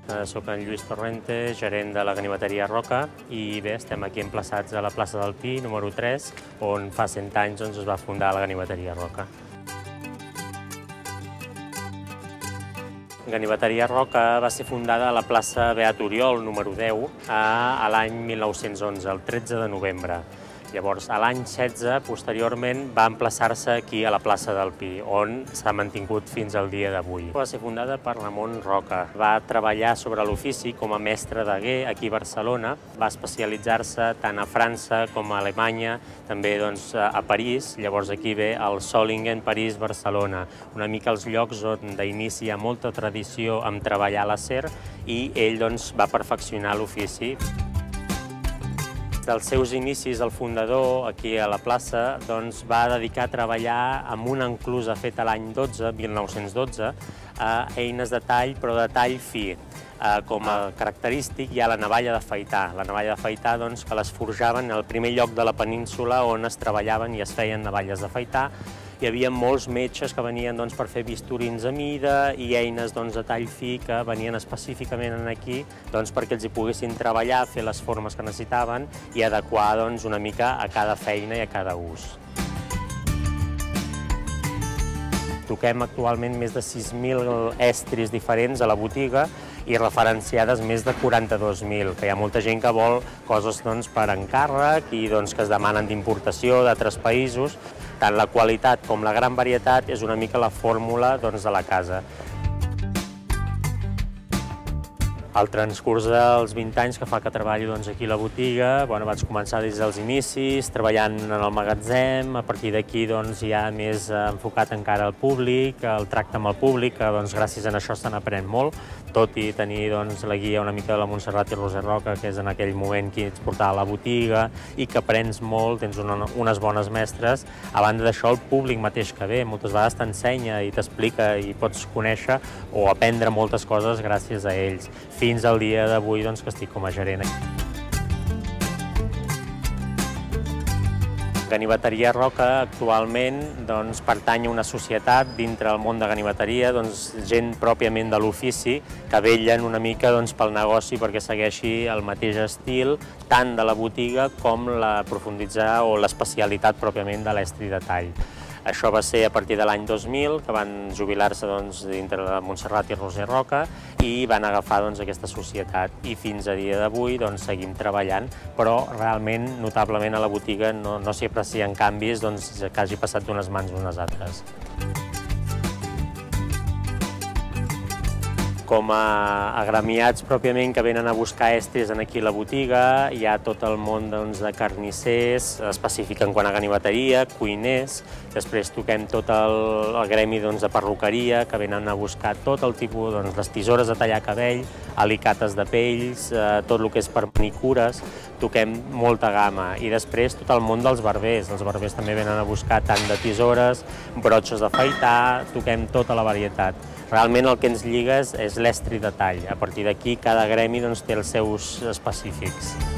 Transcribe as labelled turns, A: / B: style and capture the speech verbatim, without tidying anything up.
A: Soc en Lluís Torrente, gerent de la ganiveteria Roca, i bé, estem aquí emplaçats a la plaça del Pi, número tres, on fa cent anys doncs, es va fundar la ganiveteria Roca. Ganiveteria Roca va ser fundada a la plaça Beat Oriol, número deu, a l'any mil nou-cents onze, el tretze de novembre. Llavors, a l'any setze, posteriorment, va emplaçar-se aquí a la plaça del Pi, on s'ha mantingut fins al dia d'avui. Va ser fundada per Ramon Roca. Va treballar sobre l'ofici com a mestre d'Aguer aquí a Barcelona. Va especialitzar-se tant a França com a Alemanya, també doncs, a París. Llavors aquí ve el Solingen, París, Barcelona, una mica els llocs on d'inici hi ha molta tradició en treballar l'acer i ell doncs, va perfeccionar l'ofici. Dels seus inicis, el fundador, aquí a la plaça, doncs, va dedicar a treballar amb una enclusa feta l'any dotze, mil nou-cents dotze, a eines de tall, però de tall fi. Com a característic hi ha la navalla d'afaitar. La navalla d'afaitar doncs, que les forjaven al primer lloc de la península on es treballaven i es feien navalles d'afaitar. Hi havia molts metges que venien doncs, per fer bisturins a mida i eines doncs, de tall fi que venien específicament aquí doncs, perquè els hi poguessin treballar, fer les formes que necessitaven i adequar doncs, una mica a cada feina i a cada ús. Toquem actualment més de sis mil estris diferents a la botiga i referenciades més de quaranta-dos mil, que hi ha molta gent que vol coses doncs, per encàrrec i doncs, que es demanen d'importació d'altres països. Tant la qualitat com la gran varietat és una mica la fórmula doncs, de la casa. Al transcurs dels vint anys que fa que treballo doncs, aquí a la botiga, bueno, vaig començar des dels inicis, treballant en el magatzem, a partir d'aquí doncs, ja més enfocat encara al públic, el tracte amb el públic, que doncs, gràcies a això se n'aprèn molt, tot i tenir doncs, la guia una mica de la Montserrat i Roser Roca, que és en aquell moment qui ens portava a la botiga, i que aprens molt, tens una, unes bones mestres. A banda d'això, el públic mateix que ve, moltes vegades t'ensenya i t'explica i pots conèixer o aprendre moltes coses gràcies a ells, fins al dia d'avui doncs, que estic com a gerent. Ganiveteria Roca actualment doncs, pertany a una societat dintre del món de ganiveteria, doncs, gent pròpiament de l'ofici que vetllen una mica doncs, pel negoci perquè segueixi el mateix estil tant de la botiga com la profunditzar o l'especialitat pròpiament de l'estri de tall. Això va ser a partir de l'any dos mil, que van jubilar-se doncs, dintre de Montserrat i Roser Roca i van agafar doncs, aquesta societat. I fins a dia d'avui doncs, seguim treballant, però realment, notablement a la botiga no, no s'hi aprecien canvis doncs, que hagi passat d'unes mans a unes altres. Com a agremiats pròpiament que venen a buscar estris aquí a la botiga, hi ha tot el món doncs, de carnissers, específic en quant a ganiveteria, cuiners, després toquem tot el, el gremi doncs, de perruqueria, que venen a buscar tot el tipus, doncs, les tisores de tallar cabell, alicates de pells, eh, tot el que és per manicures, toquem molta gamma. I després tot el món dels barbers, els barbers també venen a buscar tant de tisores, brotxes d'afaitar, toquem tota la varietat. Realment el que ens lliga és l'estri de tall. A partir d'aquí cada gremi doncs, té els seus específics.